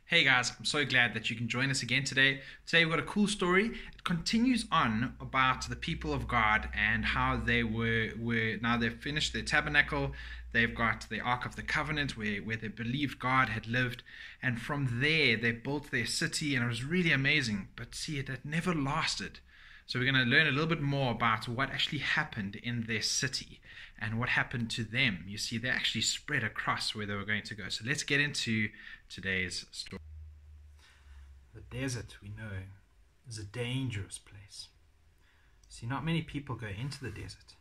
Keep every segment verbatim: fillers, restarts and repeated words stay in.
Hey guys, I'm so glad that you can join us again today. Today we've got a cool story. It continues on about the people of God and how they were were now they've finished their tabernacle. They've got the Ark of the Covenant where, where they believed God had lived, and from there they built their city, and it was really amazing. But see, it had never lasted. So we're going to learn a little bit more about what actually happened in their city and what happened to them. You see, they actually spread across where they were going to go. So let's get into today's story. The desert, we know, is a dangerous place. See, not many people go into the desert.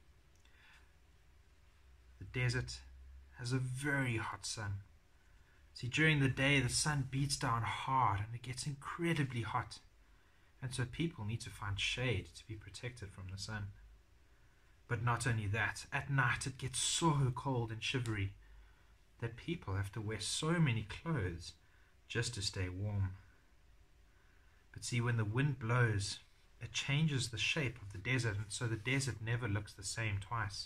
The desert has a very hot sun. See, during the day, the sun beats down hard and it gets incredibly hot. And so people need to find shade to be protected from the sun. But not only that, at night it gets so cold and shivery that people have to wear so many clothes just to stay warm. But see, when the wind blows, it changes the shape of the desert, and so the desert never looks the same twice.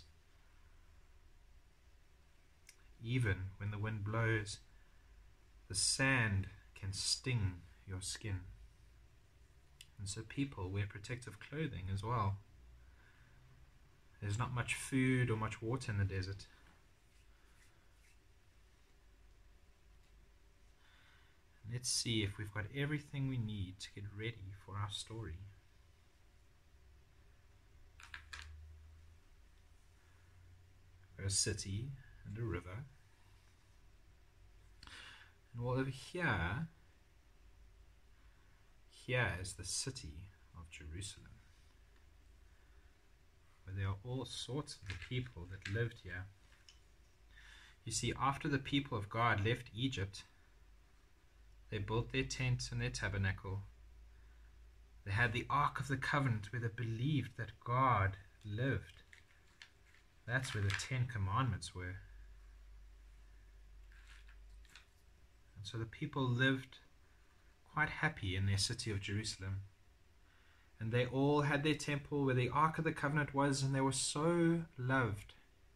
Even when the wind blows, the sand can sting your skin. And so people wear protective clothing as well. There's not much food or much water in the desert. Let's see if we've got everything we need to get ready for our story. A city and a river. And well, over here, here is the city of Jerusalem, where there are all sorts of the people that lived here. You see, after the people of God left Egypt, they built their tent and their tabernacle. They had the Ark of the Covenant where they believed that God lived. That's where the Ten Commandments were. And so the people lived quite happy in their city of Jerusalem. And they all had their temple where the Ark of the Covenant was, and they were so loved.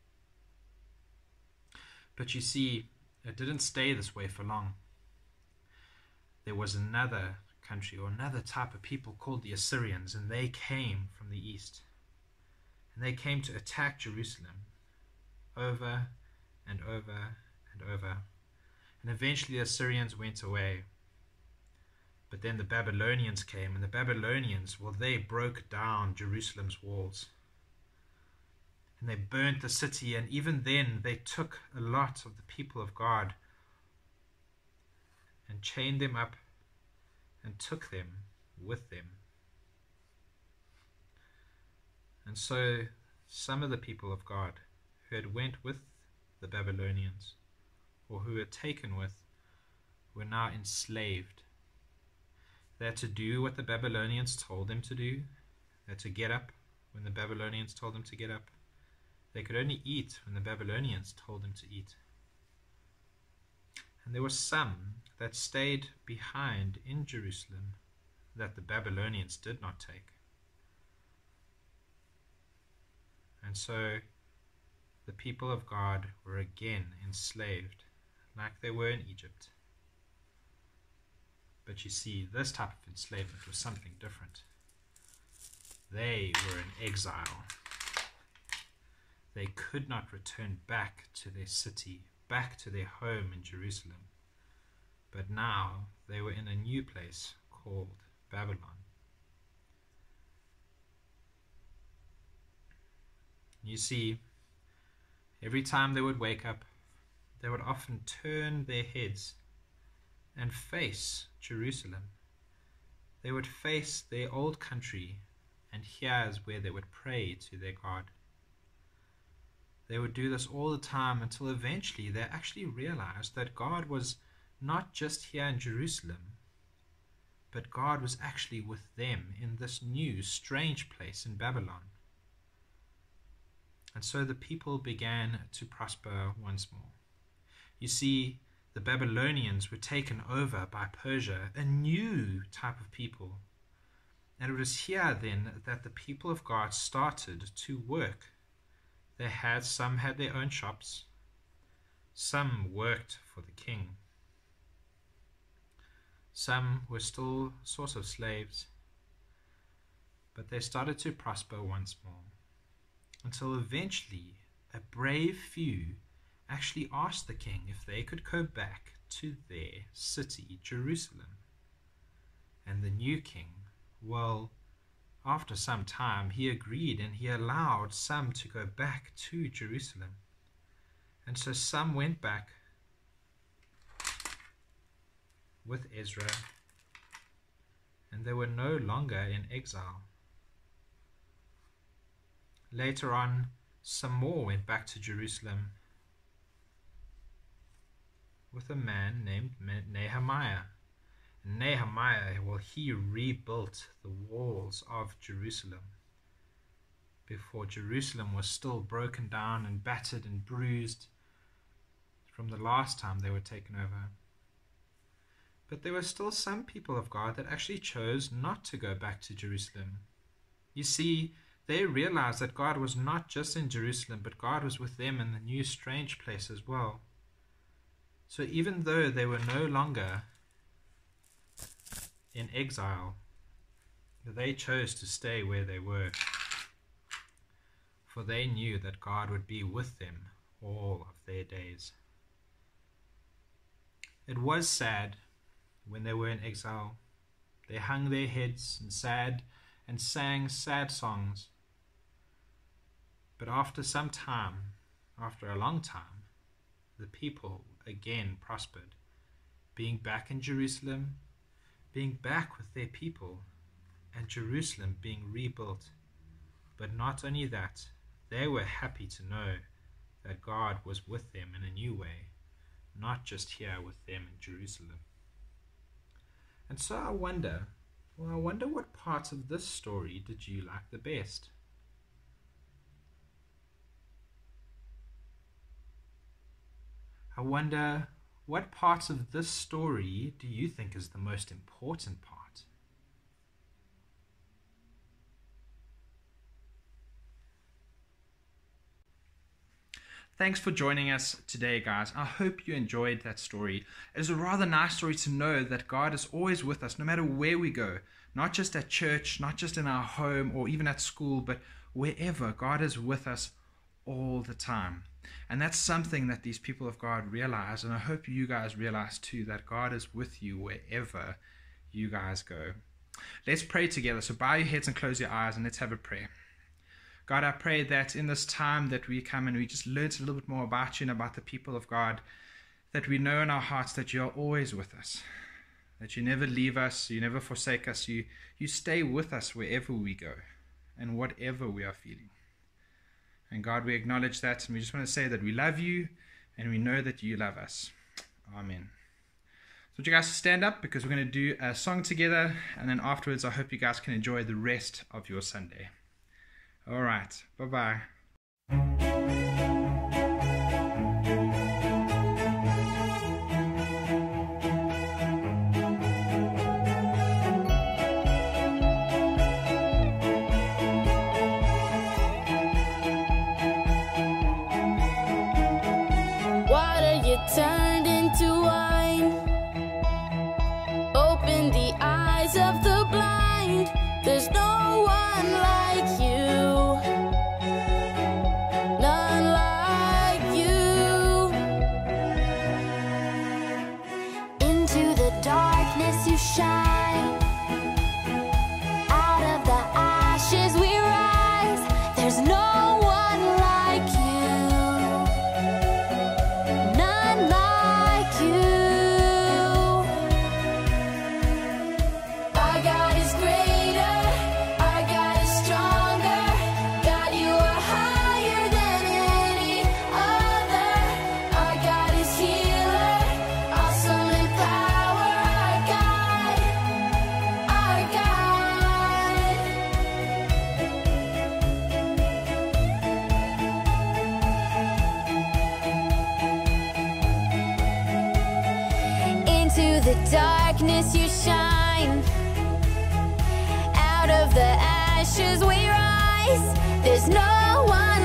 But you see, it didn't stay this way for long. There was another country or another type of people called the Assyrians, and they came from the east. And they came to attack Jerusalem over and over and over. And eventually the Assyrians went away. But then the Babylonians came, and the Babylonians, well, they broke down Jerusalem's walls. And they burnt the city, and even then they took a lot of the people of God and chained them up and took them with them. And so some of the people of God who had went with the Babylonians, or who had taken with, were now enslaved. They had to do what the Babylonians told them to do. They had to get up when the Babylonians told them to get up. They could only eat when the Babylonians told them to eat. And there were some that stayed behind in Jerusalem that the Babylonians did not take. And so the people of God were again enslaved, like they were in Egypt. But you see, this type of enslavement was something different. They were in exile. They could not return back to their city, back to their home in Jerusalem. But now they were in a new place called Babylon. You see, every time they would wake up, they would often turn their heads and face Jerusalem. They would face their old country, and here's where they would pray to their God. They would do this all the time until eventually they actually realized that God was not just here in Jerusalem, but God was actually with them in this new, strange place in Babylon. And so the people began to prosper once more. You see, the Babylonians were taken over by Persia, a new type of people. And it was here then that the people of God started to work. They had, some had their own shops, some worked for the king. Some were still sort of slaves, but they started to prosper once more, until eventually a brave few actually asked the king if they could go back to their city, Jerusalem. And the new king, well, after some time, he agreed, and he allowed some to go back to Jerusalem. And so some went back with Ezra, and they were no longer in exile. Later on, some more went back to Jerusalem with a man named Nehemiah. Nehemiah, well, he rebuilt the walls of Jerusalem before Jerusalem was still broken down and battered and bruised from the last time they were taken over. But there were still some people of God that actually chose not to go back to Jerusalem. You see, they realized that God was not just in Jerusalem, but God was with them in the new strange place as well. So even though they were no longer in exile, they chose to stay where they were, for they knew that God would be with them all of their days. It was sad when they were in exile. They hung their heads and sad and sang sad songs. But after some time, after a long time, the people again prospered, being back in Jerusalem, being back with their people, and Jerusalem being rebuilt. But not only that, they were happy to know that God was with them in a new way, not just here with them in Jerusalem. And so I wonder, well, I wonder what parts of this story did you like the best? I wonder, what parts of this story do you think is the most important part? Thanks for joining us today, guys. I hope you enjoyed that story. It is a rather nice story to know that God is always with us, no matter where we go. Not just at church, not just in our home or even at school, but wherever. God is with us all the time. And that's something that these people of God realize, and I hope you guys realize too, that God is with you wherever you guys go. Let's pray together. So bow your heads and close your eyes, and let's have a prayer. God, I pray that in this time that we come and we just learn a little bit more about you and about the people of God, that we know in our hearts that you are always with us, that you never leave us, you never forsake us, you, you stay with us wherever we go and whatever we are feeling. And God, we acknowledge that, and we just want to say that we love you and we know that you love us. Amen. So I want you guys to stand up because we're going to do a song together, and then afterwards I hope you guys can enjoy the rest of your Sunday. All right. Bye-bye. Water you turned into wine. Open the eyes of the blind. There's no one like you. None like you. Into the darkness you shine. Out of the ashes we rise. There's no one like you. None like you. Our God is greater. Our God is stronger. God, you are higher than any other. Our God is healer. Awesome in power. Our God. Our God. Into the darkness you shine. Out of the ashes we rise. There's no one